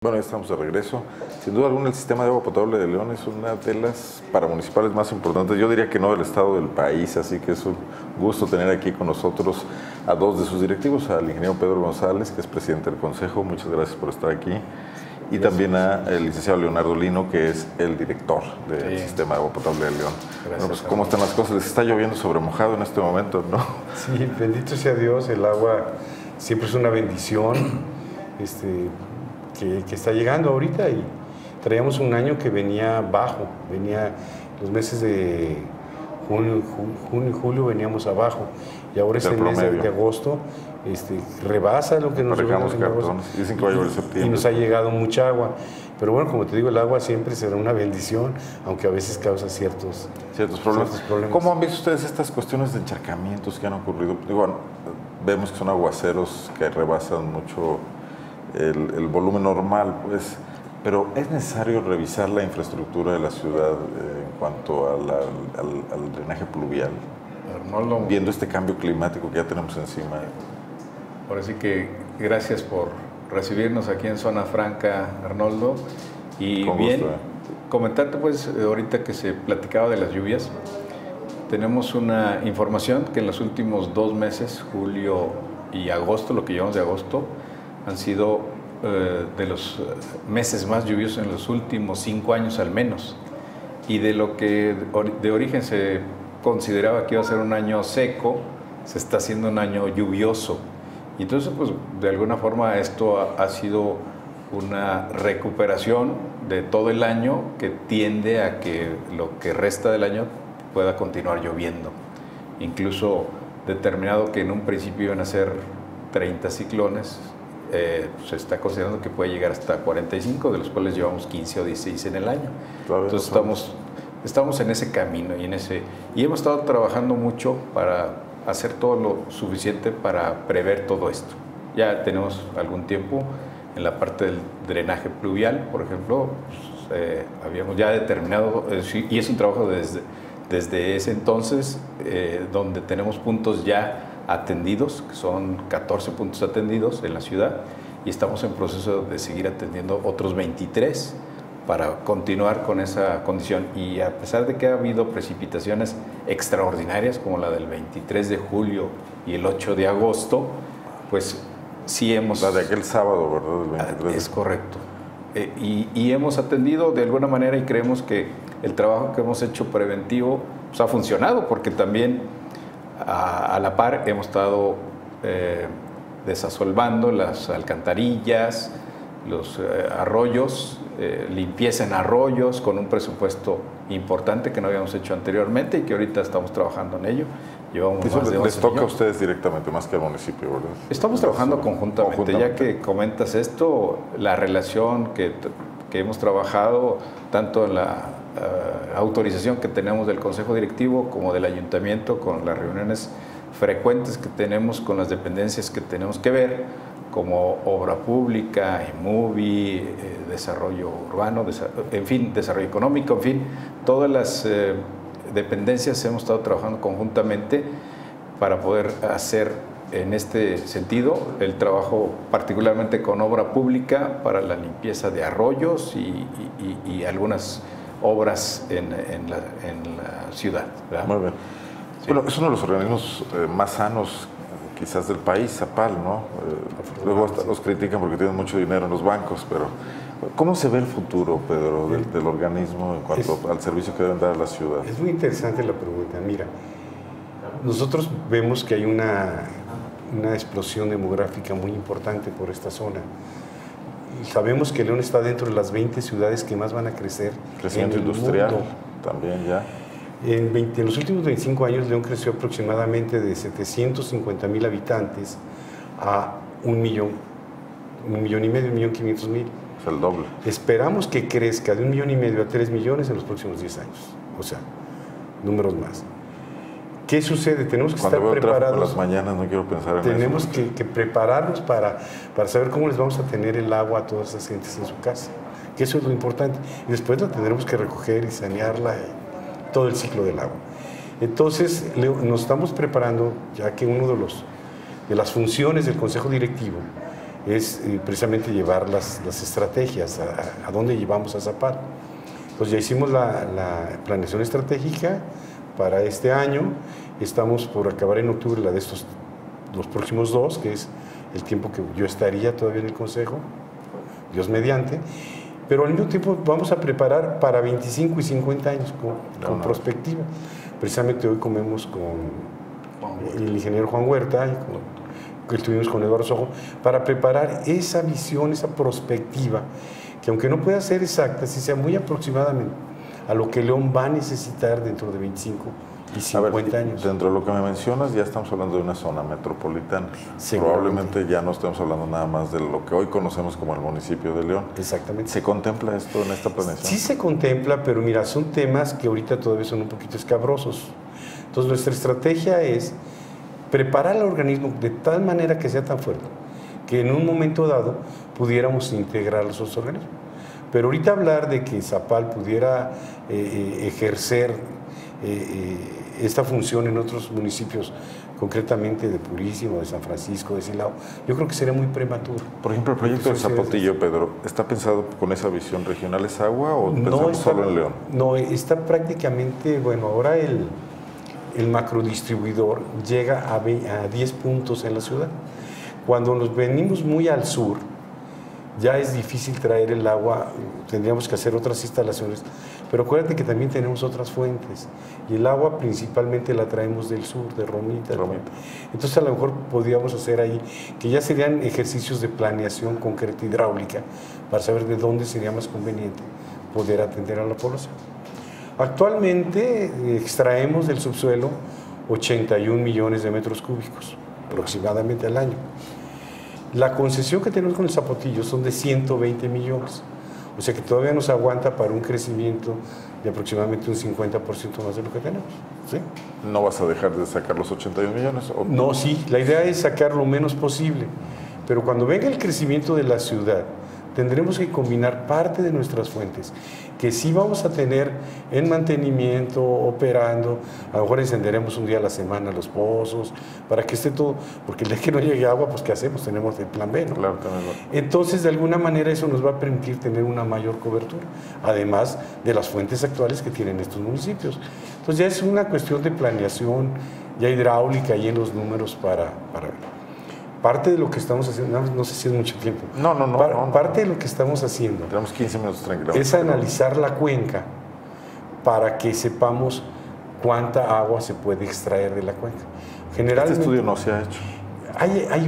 Bueno, ya estamos de regreso. Sin duda alguna, el sistema de agua potable de León es una de las paramunicipales más importantes. Yo diría que no del estado, del país, así que es un gusto tener aquí con nosotros a dos de sus directivos, al ingeniero Pedro González, que es presidente del Consejo. Muchas gracias por estar aquí. Y también al licenciado Leonardo Lino, que es el director del sistema de agua potable de León. Bueno, pues, ¿cómo están las cosas? Les está lloviendo sobre mojado en este momento, ¿no? Sí, bendito sea Dios, el agua siempre es una bendición. Que está llegando ahorita, y traíamos un año que venía bajo, venía los meses de junio y julio veníamos abajo, y ahora este mes de agosto rebasa lo que nos dicen que va a llover en septiembre. Y nos ha llegado mucha agua, pero bueno, como te digo, el agua siempre será una bendición, aunque a veces causa ciertos problemas. ¿Cómo han visto ustedes estas cuestiones de encharcamientos que han ocurrido? Digo, vemos que son aguaceros que rebasan mucho el volumen normal, pues, pero ¿es necesario revisar la infraestructura de la ciudad en cuanto al drenaje pluvial? Arnoldo, viendo este cambio climático que ya tenemos encima. Ahora sí que gracias por recibirnos aquí en Zona Franca, Arnoldo. Y Con bien, gusto, comentarte pues ahorita que se platicaba de las lluvias, tenemos una información que en los últimos 2 meses, julio y agosto, lo que llevamos de agosto, han sido de los meses más lluviosos en los últimos 5 años al menos. Y de lo que de origen se consideraba que iba a ser un año seco, se está haciendo un año lluvioso. Y entonces, pues, de alguna forma esto ha sido una recuperación de todo el año que tiende a que lo que resta del año pueda continuar lloviendo. Incluso determinado que en un principio iban a ser 30 ciclones, se está considerando que puede llegar hasta 45, de los cuales llevamos 15 o 16 en el año. Entonces estamos en ese camino y hemos estado trabajando mucho para hacer todo lo suficiente para prever todo esto. Ya tenemos algún tiempo en la parte del drenaje pluvial, por ejemplo, habíamos ya determinado, y es un trabajo desde ese entonces, donde tenemos puntos ya atendidos, que son 14 puntos atendidos en la ciudad, y estamos en proceso de seguir atendiendo otros 23 para continuar con esa condición. Y a pesar de que ha habido precipitaciones extraordinarias como la del 23 de julio y el 8 de agosto, pues sí hemos... La de aquel sábado, ¿verdad? Del 23. Es correcto. Y hemos atendido de alguna manera, y creemos que el trabajo que hemos hecho preventivo pues, ha funcionado, porque también a la par hemos estado desasolvando las alcantarillas, los arroyos, limpieza en arroyos con un presupuesto importante que no habíamos hecho anteriormente y que ahorita estamos trabajando en ello. Llevamos Eso más de les toca a 11 millones. ustedes directamente, más que al municipio, ¿verdad? Estamos trabajando conjuntamente. Ya que comentas esto, la relación que hemos trabajado, tanto en la autorización que tenemos del Consejo Directivo como del Ayuntamiento, con las reuniones frecuentes que tenemos con las dependencias que tenemos que ver, como obra pública, IMUBI, desarrollo urbano, en fin, desarrollo económico, en fin, todas las dependencias hemos estado trabajando conjuntamente para poder hacer en este sentido el trabajo particularmente con obra pública para la limpieza de arroyos y algunas obras en la ciudad, ¿verdad? Muy bien. Sí. Bueno, es uno de los organismos más sanos quizás del país, Zapal, ¿no? Luego hasta los critican porque tienen mucho dinero en los bancos, pero ¿cómo se ve el futuro, Pedro, del organismo en cuanto al servicio que deben dar a la ciudad? Es muy interesante la pregunta. Mira, nosotros vemos que hay una explosión demográfica muy importante por esta zona. Y sabemos que León está dentro de las 20 ciudades que más van a crecer. Crecimiento en el industrial mundo. también ya. En los últimos 25 años, León creció aproximadamente de 750,000 habitantes a 1,500,000, 1,500,000. Es el doble. Esperamos que crezca de 1,500,000 a 3 millones en los próximos 10 años. O sea, números más. ¿Qué sucede? Tenemos que estar preparados. Por las mañanas no quiero pensar en tenemos eso. Tenemos que prepararnos para saber cómo les vamos a tener el agua a todas esas gentes en su casa. Que eso es lo importante. Y después la tendremos que recoger y sanearla. Todo el ciclo del agua. Entonces, nos estamos preparando, ya que uno de las funciones del Consejo Directivo es precisamente llevar las estrategias, a dónde llevamos a Zapal. Pues ya hicimos la planeación estratégica para este año, estamos por acabar en octubre la de los próximos 2, que es el tiempo que yo estaría todavía en el Consejo, Dios mediante, pero al mismo tiempo vamos a preparar para 25 y 50 años con perspectiva. Precisamente hoy comemos con el ingeniero Juan Huerta, que estuvimos con Eduardo Sojo, para preparar esa visión, esa perspectiva, que aunque no pueda ser exacta, sí sea muy aproximadamente a lo que León va a necesitar dentro de 25 y 50 años. Dentro de lo que me mencionas, ya estamos hablando de una zona metropolitana. Probablemente ya no estemos hablando nada más de lo que hoy conocemos como el municipio de León. Exactamente. ¿Se contempla esto en esta planeación? Sí se contempla, pero mira, son temas que ahorita todavía son un poquito escabrosos. Entonces nuestra estrategia es preparar al organismo de tal manera que sea tan fuerte, que en un momento dado pudiéramos integrar los otros organismos. Pero ahorita hablar de que Zapal pudiera ejercer esta función en otros municipios, concretamente de Purísimo, de San Francisco, de Silao, yo creo que sería muy prematuro. Por ejemplo, el proyecto de Zapotillo, Pedro, ¿está pensado con esa visión regional? ¿Es agua o pensamos solo en León? No, está prácticamente, bueno, ahora el macrodistribuidor llega a 10 puntos en la ciudad. Cuando nos venimos muy al sur, ya es difícil traer el agua, tendríamos que hacer otras instalaciones, pero acuérdate que también tenemos otras fuentes, y el agua principalmente la traemos del sur, de Romita. Entonces a lo mejor podríamos hacer ahí, que ya serían ejercicios de planeación concreta hidráulica, para saber de dónde sería más conveniente poder atender a la población. Actualmente extraemos del subsuelo 81 millones de metros cúbicos, aproximadamente al año. La concesión que tenemos con el Zapotillo son de 120 millones, o sea que todavía nos aguanta para un crecimiento de aproximadamente un 50% más de lo que tenemos. ¿Sí? ¿No vas a dejar de sacar los 81 millones? ¿O? No, sí, la idea es sacar lo menos posible, pero cuando venga el crecimiento de la ciudad, tendremos que combinar parte de nuestras fuentes, que sí vamos a tener en mantenimiento, operando, a lo mejor encenderemos un día a la semana los pozos, para que esté todo, porque el día que no llegue agua, pues ¿qué hacemos? Tenemos el plan B, ¿no? Claro, también. Entonces, de alguna manera eso nos va a permitir tener una mayor cobertura, además de las fuentes actuales que tienen estos municipios. Entonces ya es una cuestión de planeación, ya hidráulica y en los números para parte de lo que estamos haciendo, no sé si es mucho tiempo. No. Parte de lo que estamos haciendo. Tenemos 15 minutos tranquilos. Es analizar la cuenca para que sepamos cuánta agua se puede extraer de la cuenca. Generalmente, este estudio no se ha hecho. Hay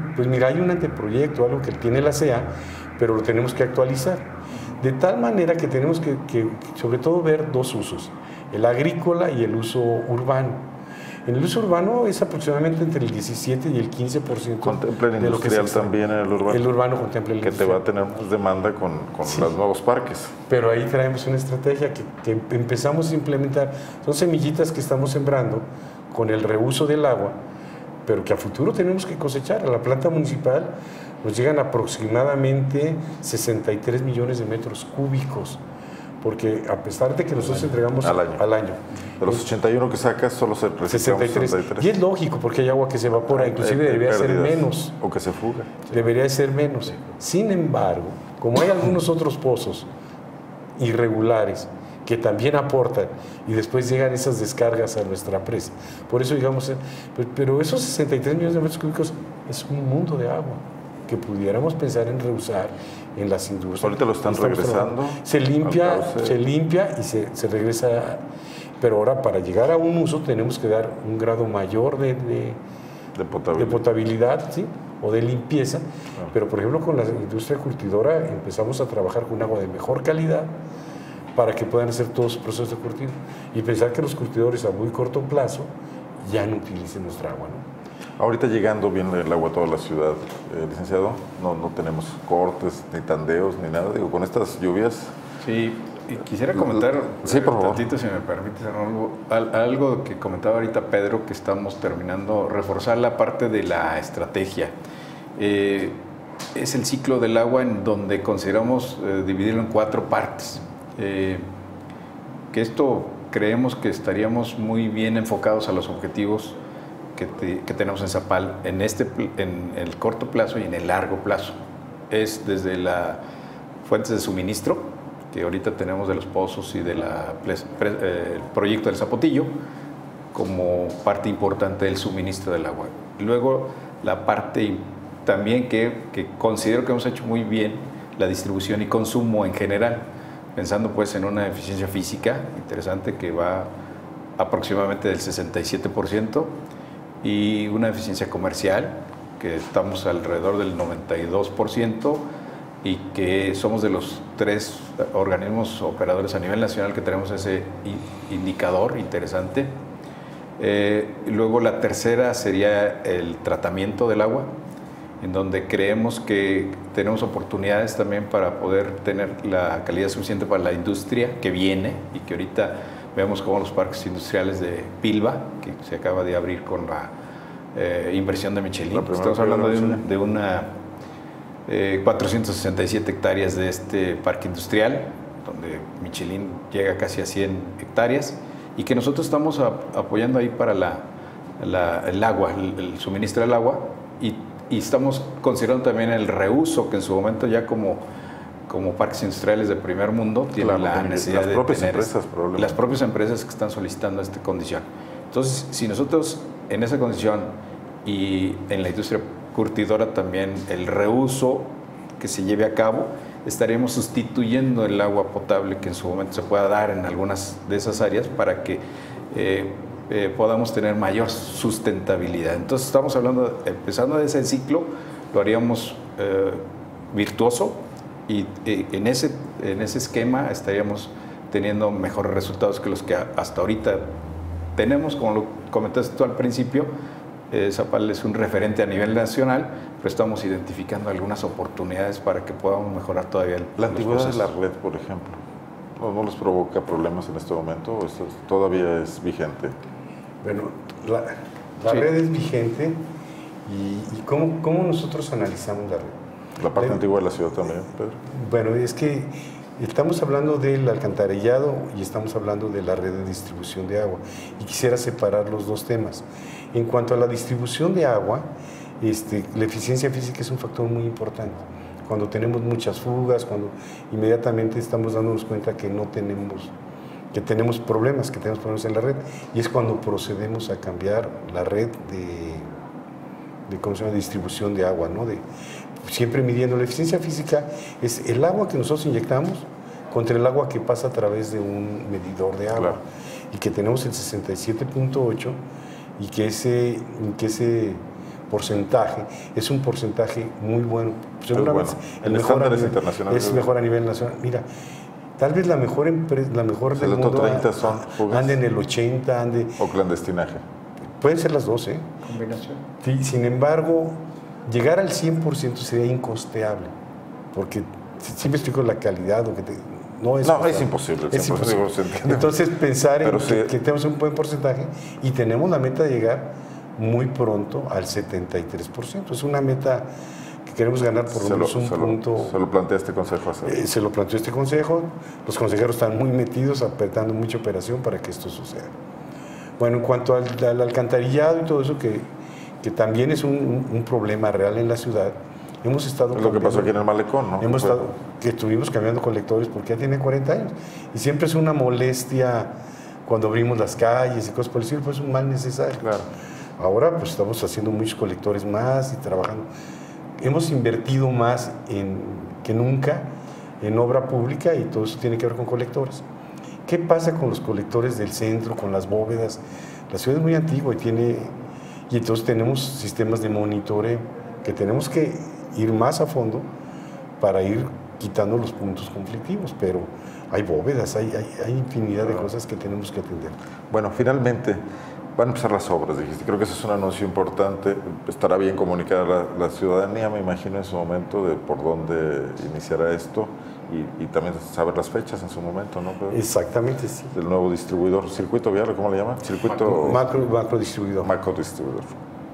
un anteproyecto, algo que tiene la CEA, pero lo tenemos que actualizar. De tal manera que tenemos que sobre todo ver dos usos, el agrícola y el uso urbano. En el uso urbano es aproximadamente entre el 17 y el 15%. ¿Contempla el industrial también en el urbano? El urbano contempla el industrial. Que te va a tener más demanda con sí, los nuevos parques. Pero ahí traemos una estrategia que empezamos a implementar. Son semillitas que estamos sembrando con el reuso del agua, pero que a futuro tenemos que cosechar. A la planta municipal nos llegan aproximadamente 63 millones de metros cúbicos, porque a pesar de que nosotros entregamos al año. De los 81 que sacas, solo se reciclan 63. Y es lógico, porque hay agua que se evapora, inclusive debería ser menos. O que se fuga. Debería ser menos. Sin embargo, como hay algunos otros pozos irregulares que también aportan y después llegan esas descargas a nuestra presa, por eso digamos, pero esos 63 millones de metros cúbicos es un mundo de agua que pudiéramos pensar en reusar en las industrias. Ahorita lo están regresando. Se limpia y se regresa. Pero ahora para llegar a un uso tenemos que dar un grado mayor de potabilidad, ¿sí? O de limpieza. Pero por ejemplo con la industria curtidora empezamos a trabajar con agua de mejor calidad para que puedan hacer todos sus procesos de curtido. Y pensar que los curtidores a muy corto plazo ya no utilicen nuestra agua, ¿no? Ahorita llegando bien el agua a toda la ciudad, licenciado, no tenemos cortes, ni tandeos, ni nada. Digo, con estas lluvias... Sí, y quisiera comentar tantito, si me permites, algo que comentaba ahorita Pedro, que estamos terminando, reforzar la parte de la estrategia. Es el ciclo del agua en donde consideramos dividirlo en 4 partes. Que esto creemos que estaríamos muy bien enfocados a los objetivos que tenemos en Zapal en el corto plazo y en el largo plazo. Es desde las fuentes de suministro, que ahorita tenemos de los pozos y del proyecto del Zapotillo, como parte importante del suministro del agua. Luego, la parte también que considero que hemos hecho muy bien, la distribución y consumo en general, pensando pues en una eficiencia física interesante que va aproximadamente del 67% y una eficiencia comercial que estamos alrededor del 92% y que somos de los 3 organismos operadores a nivel nacional que tenemos ese indicador interesante. Luego la tercera sería el tratamiento del agua, en donde creemos que tenemos oportunidades también para poder tener la calidad suficiente para la industria que viene y que ahorita vemos como los parques industriales de Pilba, que se acaba de abrir con la inversión de Michelin. Estamos hablando de una 467 hectáreas de este parque industrial, donde Michelin llega casi a 100 hectáreas, y que nosotros estamos apoyando ahí para el agua, el suministro del agua, y estamos considerando también el reuso, que en su momento ya como parques industriales de primer mundo tienen la necesidad de tener las propias empresas que están solicitando esta condición. Entonces, si nosotros en esa condición y en la industria curtidora también el reuso que se lleve a cabo, estaremos sustituyendo el agua potable que en su momento se pueda dar en algunas de esas áreas para que podamos tener mayor sustentabilidad. Entonces estamos hablando, empezando de ese ciclo, lo haríamos virtuoso y en ese esquema estaríamos teniendo mejores resultados que los que hasta ahorita tenemos. Como lo comentaste tú al principio, Zapal es un referente a nivel nacional, pero estamos identificando algunas oportunidades para que podamos mejorar todavía la antigüedad de la red, por ejemplo. ¿No les provoca problemas en este momento o esto todavía es vigente? Bueno, la red es vigente y ¿cómo nosotros analizamos la red? La parte antigua de la ciudad también, Pedro. Bueno, es que estamos hablando del alcantarillado y estamos hablando de la red de distribución de agua y quisiera separar los dos temas. En cuanto a la distribución de agua, la eficiencia física es un factor muy importante. Cuando tenemos muchas fugas, cuando inmediatamente estamos dándonos cuenta que tenemos problemas en la red, y es cuando procedemos a cambiar la red de distribución de agua, ¿no? Siempre midiendo la eficiencia física, es el agua que nosotros inyectamos contra el agua que pasa a través de un medidor de agua, claro. Y que tenemos el 67.8 y que ese porcentaje es un porcentaje muy bueno. Seguramente el mejor es mejor a nivel nacional. Mira, tal vez la mejor del mundo ande en el 80, o clandestinaje. Pueden ser las dos, Combinación. Sí, sin embargo, llegar al 100% sería incosteable, porque siempre estoy con la calidad o que no es imposible. Es imposible. Entonces, pensar en que tenemos un buen porcentaje y tenemos la meta de llegar muy pronto al 73%. Es una meta que queremos ganar por lo menos un punto. Se lo plantea este consejo. Se lo planteó este consejo. Los consejeros están muy metidos, apretando mucha operación para que esto suceda. Bueno, en cuanto al alcantarillado y todo eso, que también es un problema real en la ciudad, hemos estado... Es lo que pasó aquí en el Malecón, ¿no? Que estuvimos cambiando colectores porque ya tiene 40 años. Y siempre es una molestia cuando abrimos las calles y cosas por el estilo, pues es un mal necesario. Claro. Ahora pues estamos haciendo muchos colectores más y trabajando. Hemos invertido más que nunca en obra pública y todo eso tiene que ver con colectores. ¿Qué pasa con los colectores del centro, con las bóvedas? La ciudad es muy antigua y entonces tenemos sistemas de monitoreo que tenemos que ir más a fondo para ir quitando los puntos conflictivos, pero hay bóvedas, hay infinidad de cosas que tenemos que atender. Bueno, finalmente van a empezar las obras, dijiste. Creo que ese es un anuncio importante. Estará bien comunicar a la ciudadanía, me imagino, en su momento, de por dónde iniciará esto y también saber las fechas en su momento, ¿no? Pero exactamente, sí. Del nuevo distribuidor, circuito vial, ¿cómo le llaman? Macro distribuidor. Macro distribuidor.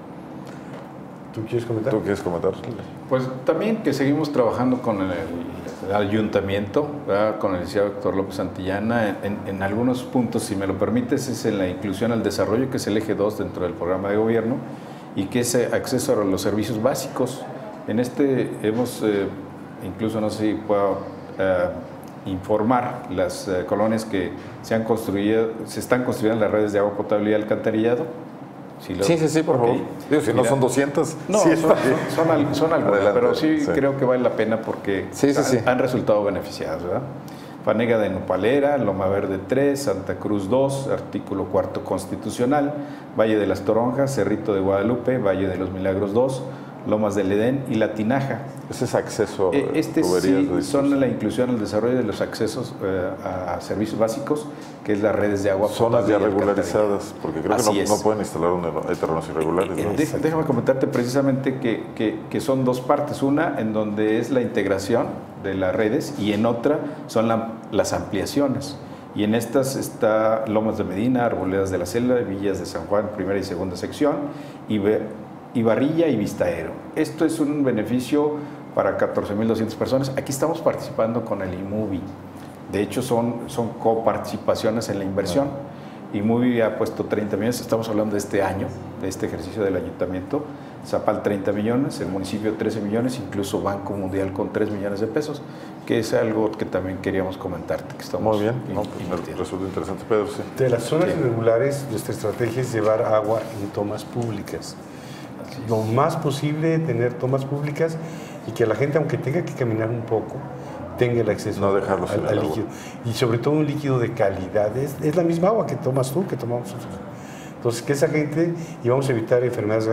¿Tú quieres comentar? ¿Tú quieres comentar? Pues también que seguimos trabajando con ayuntamiento, ¿verdad? Con el licenciado Héctor López Santillana, en algunos puntos, si me lo permites, es en la inclusión al desarrollo, que es el eje 2 dentro del programa de gobierno, y que es acceso a los servicios básicos. En este hemos, incluso no sé si puedo informar, las colonias que se están construyendo las redes de agua potable y alcantarillado. Sí, por favor. Digo, si no son 200. No, sí, son algunas, adelante, pero sí creo que vale la pena porque han resultado beneficiadas, ¿verdad? Fanega de Nopalera, Loma Verde 3, Santa Cruz 2, artículo 4 constitucional, Valle de las Toronjas, Cerrito de Guadalupe, Valle de los Milagros 2, Lomas del Edén y La Tinaja. Ese es acceso. Son la inclusión, el desarrollo de los accesos a servicios básicos, que es las redes de agua potable. Zonas ya regularizadas, porque creo que no pueden instalar hay terrenos irregulares. ¿No? Déjame comentarte precisamente que son dos partes. Una en donde es la integración de las redes y en otra son las ampliaciones. Y en estas está Lomas de Medina, Arboledas de la Selva, Villas de San Juan, primera y segunda sección, y Barrilla y Vistaero. Esto es un beneficio para 14.200 personas. Aquí estamos participando con el IMUBI. De hecho, son coparticipaciones en la inversión. IMUBI ha puesto 30 millones, estamos hablando de este año, de este ejercicio del ayuntamiento. Zapal 30 millones, el municipio 13 millones, incluso Banco Mundial con 3 millones de pesos, que es algo que también queríamos comentarte. Que estamos muy bien, pues resulta interesante, Pedro. Sí. De las zonas irregulares, nuestra estrategia es llevar agua en tomas públicas. Lo más posible tener tomas públicas y que la gente, aunque tenga que caminar un poco, tenga el acceso al líquido. Y sobre todo un líquido de calidad. Es la misma agua que tomas tú, que tomamos nosotros. Entonces, que esa gente, y vamos a evitar enfermedades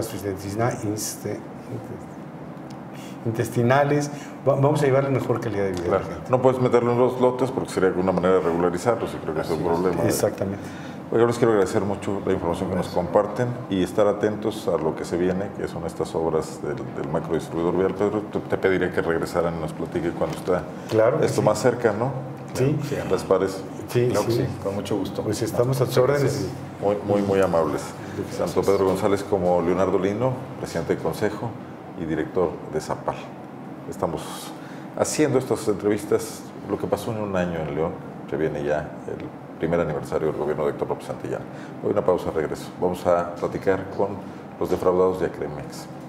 intestinales, vamos a llevarle mejor calidad de vida. Claro. No puedes meterlo en los lotes porque sería una manera de regularizarlos y creo que es un problema. Exactamente. Yo les quiero agradecer mucho la información que nos comparten y estar atentos a lo que se viene, que son estas obras del macrodistribuidor vial. Pedro, te pediría que regresaran y nos platique cuando está esto más cerca, ¿no? Sí. ¿Les parece? Sí, claro que sí, con mucho gusto. Pues estamos a sus órdenes. Muy amables. Tanto Pedro González como Leonardo Lino, presidente del Consejo y director de Zapal. Estamos haciendo estas entrevistas, lo que pasó en un año en León, que viene ya el primer aniversario del gobierno de Héctor López Santillana. Hoy una pausa, regreso. Vamos a platicar con los defraudados de Acremex.